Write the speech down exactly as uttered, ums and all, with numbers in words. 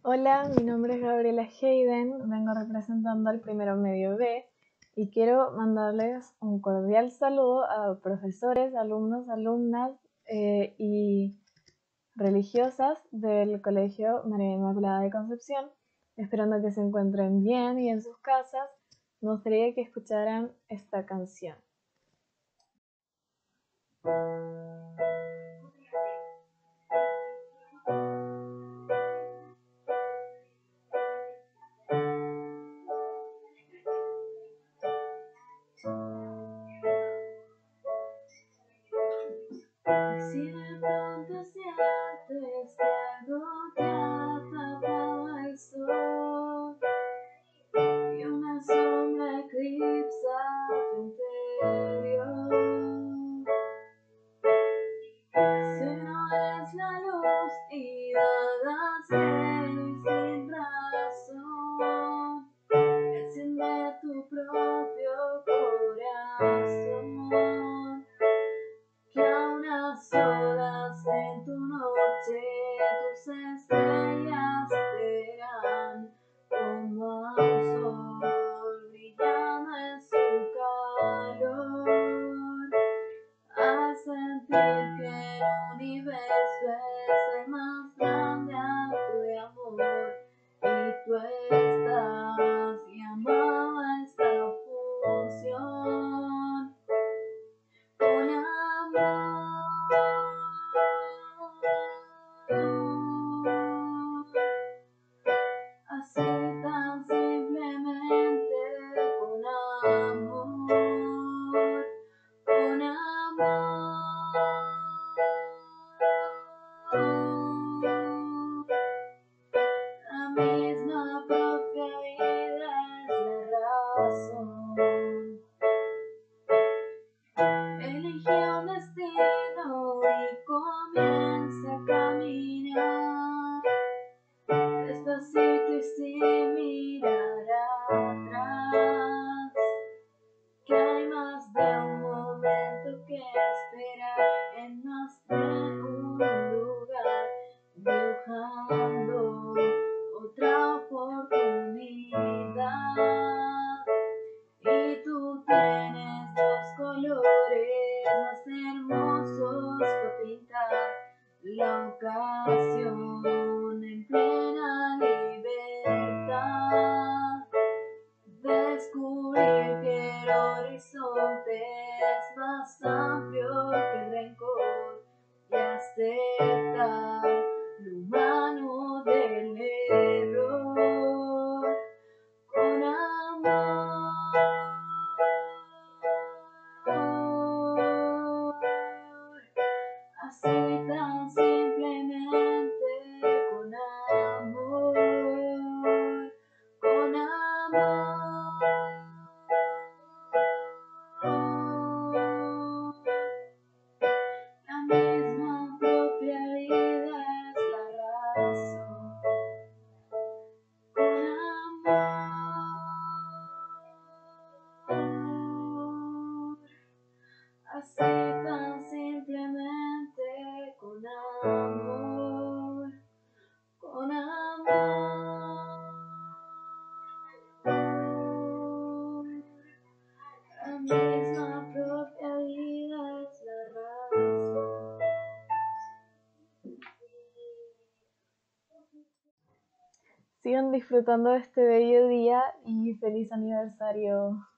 Hola, mi nombre es Gabriela Hayden, vengo representando al primero medio B y quiero mandarles un cordial saludo a profesores, alumnos, alumnas eh, y religiosas del Colegio María Inmaculada de Concepción, esperando que se encuentren bien y en sus casas. Me gustaría que escucharan esta canción. Si de pronto sientes que algo te ha tapado el sol y una sombra eclipsa tu interior, si no es la luz y vagas cielo y sin razón, enciende tu propio corazón, que a unas horas en tu noche tus estrellas verán como a un sol brillando en su calor, al sentir que el universo es el más grande acto de amor y tú estás llamado a esta función con amor. Así tan simplemente con amor, con amor. La misma propia vida es la razón. Eligió un destino y comienza a caminar despacito y sin mirar atrás, que hay más de un momento que esperar en más de un lugar, dibujando otra oportunidad. Y tú tienes los colores más hermosos para pintar la ocasión en plena libertad. Descubrir que el horizonte es más amplio que el rencor y aceptar lo humano del error con amor. Así tan simplemente con amor, con amor. La misma propia vida es la razón. Con amor. Así tan simplemente con amor, con amor. La misma propia vida es la razón. Sigan disfrutando de este bello día y feliz aniversario.